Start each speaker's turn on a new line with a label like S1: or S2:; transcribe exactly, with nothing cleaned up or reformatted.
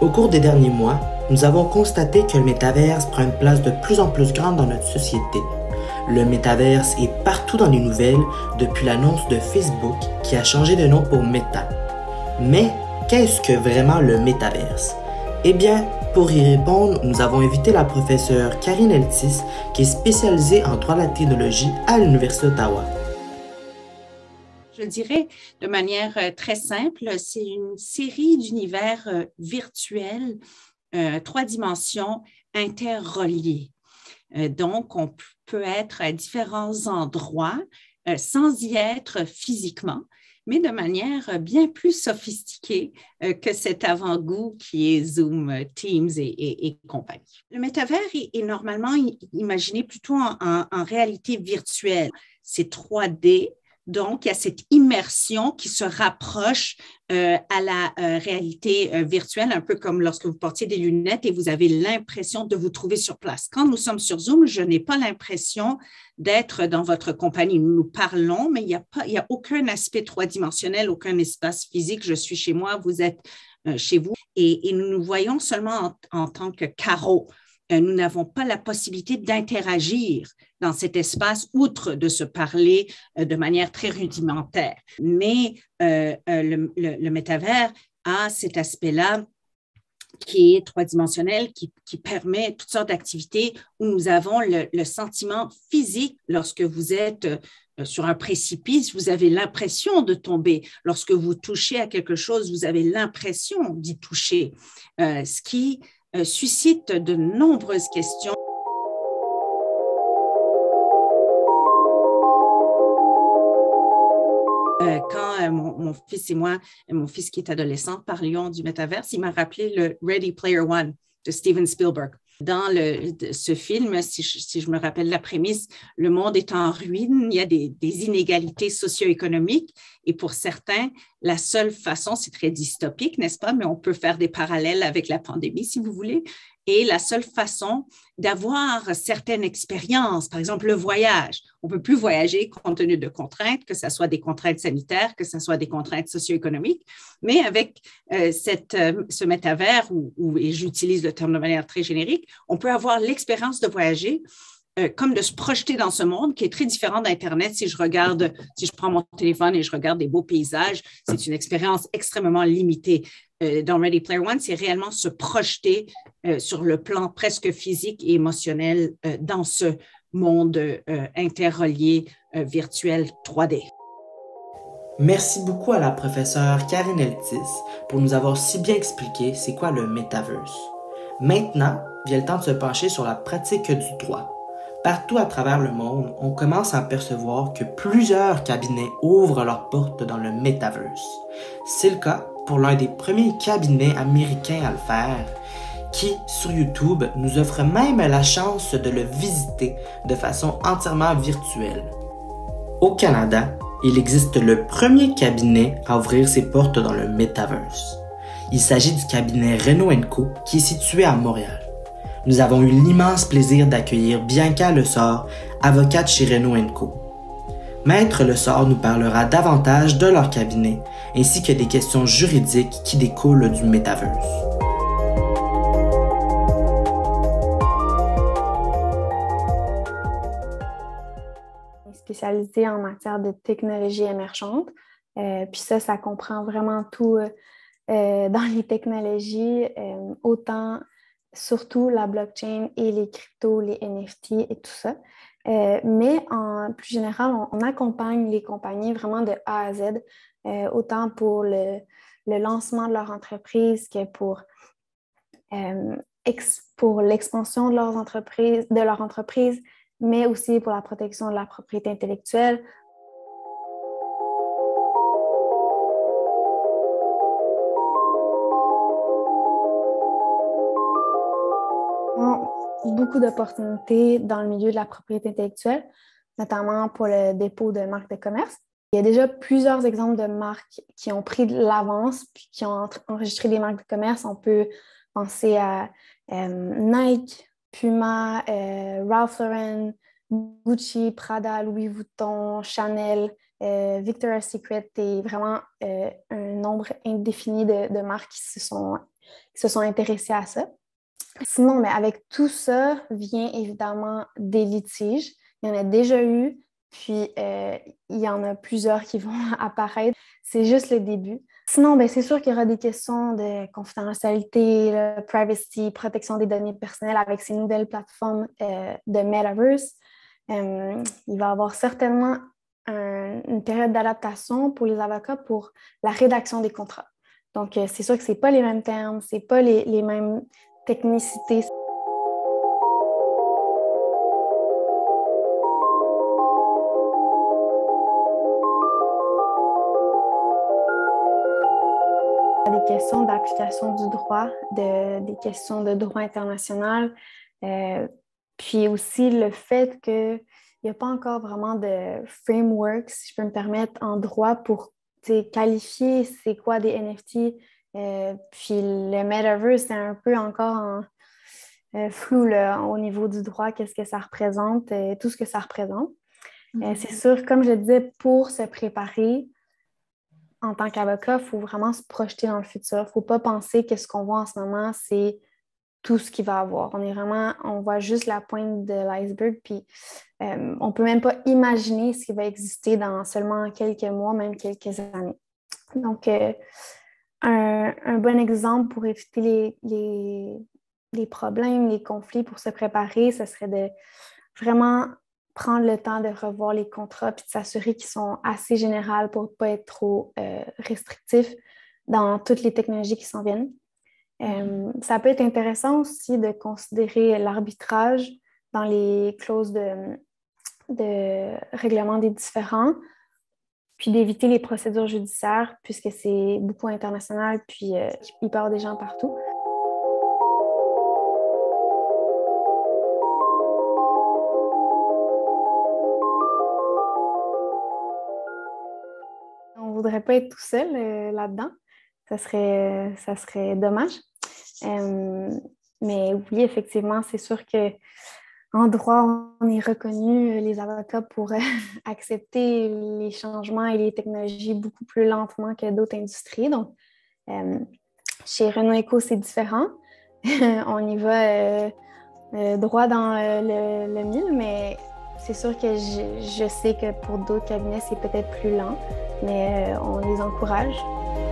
S1: Au cours des derniers mois, nous avons constaté que le métaverse prend une place de plus en plus grande dans notre société. Le métaverse est partout dans les nouvelles depuis l'annonce de Facebook qui a changé de nom pour Meta. Mais qu'est-ce que vraiment le métaverse? Eh bien, pour y répondre, nous avons invité la professeure Karine Eltis, qui est spécialisée en droit de la technologie à l'Université d'Ottawa.
S2: Je dirais de manière très simple, c'est une série d'univers virtuels, euh, trois dimensions interreliées. Euh, donc, on peut être à différents endroits euh, sans y être physiquement, mais de manière bien plus sophistiquée euh, que cet avant-goût qui est Zoom, Teams et, et, et compagnie. Le métavers est, est normalement imaginé plutôt en, en, en réalité virtuelle. C'est trois D. Donc, il y a cette immersion qui se rapproche euh, à la euh, réalité euh, virtuelle, un peu comme lorsque vous portiez des lunettes et vous avez l'impression de vous trouver sur place. Quand nous sommes sur Zoom, je n'ai pas l'impression d'être dans votre compagnie. Nous nous parlons, mais il n'y a pas, il y a aucun aspect trois-dimensionnel, aucun espace physique. Je suis chez moi, vous êtes euh, chez vous et, et nous nous voyons seulement en, en tant que carreaux. Nous n'avons pas la possibilité d'interagir dans cet espace, outre de se parler de manière très rudimentaire. Mais euh, le, le, le métavers a cet aspect-là qui est trois-dimensionnel, qui, qui permet toutes sortes d'activités où nous avons le, le sentiment physique lorsque vous êtes sur un précipice, vous avez l'impression de tomber. Lorsque vous touchez à quelque chose, vous avez l'impression d'y toucher, euh, ce qui Euh, suscite de nombreuses questions. Euh, quand euh, mon, mon fils et moi, mon fils qui est adolescent, parlions du métaverse, il m'a rappelé le Ready Player One de Steven Spielberg. Dans le, de, ce film, si je, si je me rappelle la prémisse, le monde est en ruine, il y a des, des inégalités socio-économiques et pour certains, la seule façon, c'est très dystopique, n'est-ce pas? Mais on peut faire des parallèles avec la pandémie, si vous voulez. Et la seule façon d'avoir certaines expériences, par exemple le voyage, on ne peut plus voyager compte tenu de contraintes, que ce soit des contraintes sanitaires, que ce soit des contraintes socio-économiques, mais avec euh, cette, euh, ce métavers, où, où, et j'utilise le terme de manière très générique, on peut avoir l'expérience de voyager euh, comme de se projeter dans ce monde qui est très différent d'Internet. Si je regarde, si je prends mon téléphone et je regarde des beaux paysages, c'est une expérience extrêmement limitée. Euh, dans Ready Player One, c'est réellement se projeter euh, sur le plan presque physique et émotionnel euh, dans ce monde euh, interrelié euh, virtuel trois D.
S1: Merci beaucoup à la professeure Karine Eltis pour nous avoir si bien expliqué c'est quoi le Metaverse. Maintenant, vient le temps de se pencher sur la pratique du droit. Partout à travers le monde, on commence à percevoir que plusieurs cabinets ouvrent leurs portes dans le Metaverse. C'est le cas pour l'un des premiers cabinets américains à le faire, qui, sur YouTube, nous offre même la chance de le visiter de façon entièrement virtuelle. Au Canada, il existe le premier cabinet à ouvrir ses portes dans le Metaverse. Il s'agit du cabinet Renaud and Co, qui est situé à Montréal. Nous avons eu l'immense plaisir d'accueillir Bianca Lessort, avocate chez Renaud and Co. Maître Lessort nous parlera davantage de leur cabinet, ainsi que des questions juridiques qui découlent du Metaverse.
S3: Spécialisée en matière de technologie émergente. Euh, puis ça, ça comprend vraiment tout euh, dans les technologies, euh, autant, surtout la blockchain et les cryptos, les N F T et tout ça. Euh, mais en plus général, on, on accompagne les compagnies vraiment de A à Z, euh, autant pour le, le lancement de leur entreprise que pour, euh, ex, pour l'expansion de, leurs entreprises, de leur entreprise, mais aussi pour la protection de la propriété intellectuelle. Beaucoup d'opportunités dans le milieu de la propriété intellectuelle, notamment pour le dépôt de marques de commerce. Il y a déjà plusieurs exemples de marques qui ont pris de l'avance puis qui ont enregistré des marques de commerce. On peut penser à euh, Nike, Puma, euh, Ralph Lauren, Gucci, Prada, Louis Vuitton, Chanel, euh, Victoria's Secret et vraiment euh, un nombre indéfini de, de marques qui se sont qui se sont intéressés à ça. Sinon, mais avec tout ça vient évidemment des litiges. Il y en a déjà eu, puis euh, il y en a plusieurs qui vont apparaître. C'est juste le début. Sinon, ben, c'est sûr qu'il y aura des questions de confidentialité, là, privacy, protection des données personnelles avec ces nouvelles plateformes euh, de Metaverse. Euh, il va y avoir certainement un, une période d'adaptation pour les avocats pour la rédaction des contrats. Donc, euh, c'est sûr que ce n'est pas les mêmes termes, ce n'est pas les, les mêmes technicité. Des questions d'application du droit, de, des questions de droit international, euh, puis aussi le fait qu'il n'y a pas encore vraiment de framework, si je peux me permettre, en droit pour qualifier c'est quoi des N F T. Euh, puis le metaverse, c'est un peu encore en, euh, flou là, au niveau du droit, qu'est-ce que ça représente, euh, tout ce que ça représente. Mm-hmm. Euh, c'est sûr, comme je le disais, pour se préparer en tant qu'avocat, il faut vraiment se projeter dans le futur. Il ne faut pas penser que ce qu'on voit en ce moment, c'est tout ce qu'il va avoir. On est vraiment, on voit juste la pointe de l'iceberg, puis euh, on ne peut même pas imaginer ce qui va exister dans seulement quelques mois, même quelques années. Donc, euh, Un, un bon exemple pour éviter les, les, les problèmes, les conflits, pour se préparer, ce serait de vraiment prendre le temps de revoir les contrats puis de s'assurer qu'ils sont assez généraux pour ne pas être trop euh, restrictifs dans toutes les technologies qui s'en viennent. Euh, ça peut être intéressant aussi de considérer l'arbitrage dans les clauses de, de règlement des différends, puis d'éviter les procédures judiciaires, puisque c'est beaucoup international, puis euh, il peut y avoir des gens partout. On ne voudrait pas être tout seul euh, là-dedans. Ça serait, ça serait dommage. Euh, mais oui, effectivement, c'est sûr que en droit, on est reconnu, les avocats, pour accepter les changements et les technologies beaucoup plus lentement que d'autres industries. Donc, euh, chez Renault Eco, c'est différent. On y va euh, euh, droit dans euh, le, le mille, mais c'est sûr que je, je sais que pour d'autres cabinets, c'est peut-être plus lent, mais euh, on les encourage.